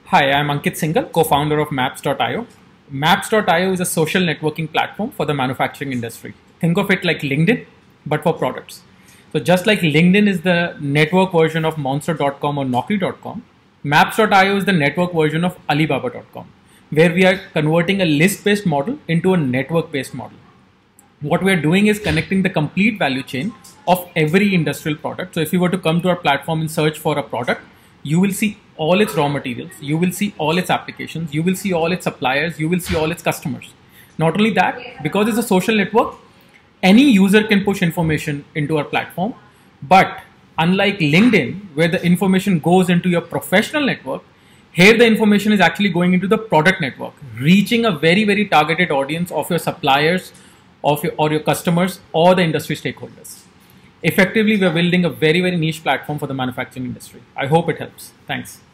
Hi, I'm Ankit Singhal, co-founder of Maps.io. Maps.io is a social networking platform for the manufacturing industry. Think of it like LinkedIn, but for products. So just like LinkedIn is the network version of Monster.com or Naukri.com, Maps.io is the network version of Alibaba.com, where we are converting a list-based model into a network-based model. What we are doing is connecting the complete value chain of every industrial product. So if you were to come to our platform and search for a product, you will see all its raw materials, you will see all its applications, you will see all its suppliers, you will see all its customers. Not only that, because it's a social network, any user can push information into our platform. But unlike LinkedIn, where the information goes into your professional network, here the information is actually going into the product network, reaching a very, very targeted audience of your suppliers, or your customers, or the industry stakeholders. Effectively, we're building a very, very niche platform for the manufacturing industry. I hope it helps. Thanks.